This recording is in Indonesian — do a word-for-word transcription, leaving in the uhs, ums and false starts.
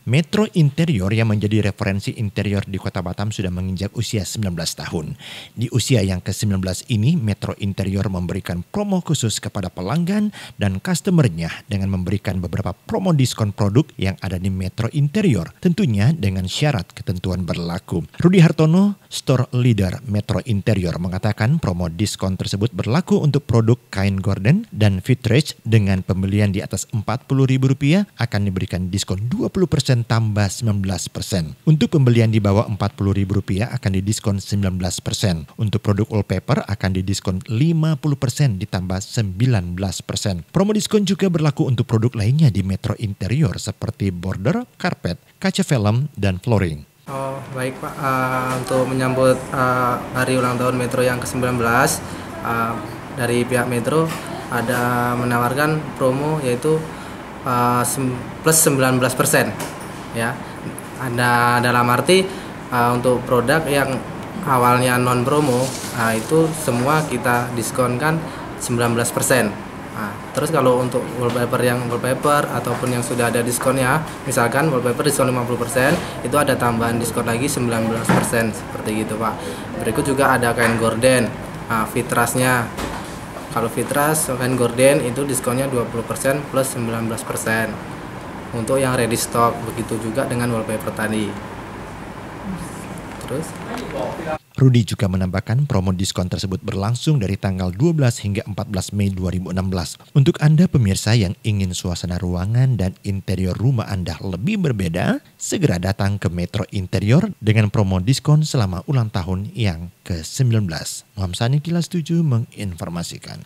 Metro Interior yang menjadi referensi interior di Kota Batam sudah menginjak usia sembilan belas tahun. Di usia yang ke sembilan belas ini, Metro Interior memberikan promo khusus kepada pelanggan dan customer-nya dengan memberikan beberapa promo diskon produk yang ada di Metro Interior, tentunya dengan syarat ketentuan berlaku. Rudi Hartono, Store Leader Metro Interior, mengatakan promo diskon tersebut berlaku untuk produk kain gorden dan vitrage dengan pembelian di atas empat puluh ribu rupiah akan diberikan diskon dua puluh persen tambah sembilan belas persen. Untuk pembelian di bawah empat puluh ribu rupiah akan didiskon sembilan belas persen. Untuk produk wallpaper akan didiskon lima puluh persen ditambah sembilan belas persen. Promo diskon juga berlaku untuk produk lainnya di Metro Interior seperti border, karpet, kaca film, dan flooring. Oh baik Pak, uh, untuk menyambut uh, hari ulang tahun Metro yang ke sembilan belas, uh, dari pihak Metro ada menawarkan promo yaitu uh, plus sembilan belas persen. Ya, ada dalam arti uh, untuk produk yang awalnya non promo, uh, itu semua kita diskonkan sembilan belas persen. Nah, terus kalau untuk wallpaper yang wallpaper ataupun yang sudah ada diskonnya, misalkan wallpaper diskon lima puluh persen, itu ada tambahan diskon lagi sembilan belas persen seperti gitu Pak. Berikut juga ada kain gorden, nah, fitrasnya. Kalau fitras kain gorden itu diskonnya dua puluh persen plus sembilan belas persen. Untuk yang ready stock, begitu juga dengan wallpaper tadi. Terus Rudi juga menambahkan promo diskon tersebut berlangsung dari tanggal dua belas hingga empat belas Mei dua ribu enam belas. Untuk Anda pemirsa yang ingin suasana ruangan dan interior rumah Anda lebih berbeda, segera datang ke Metro Interior dengan promo diskon selama ulang tahun yang ke sembilan belas. Muhammad Sani Kilas tujuh menginformasikan.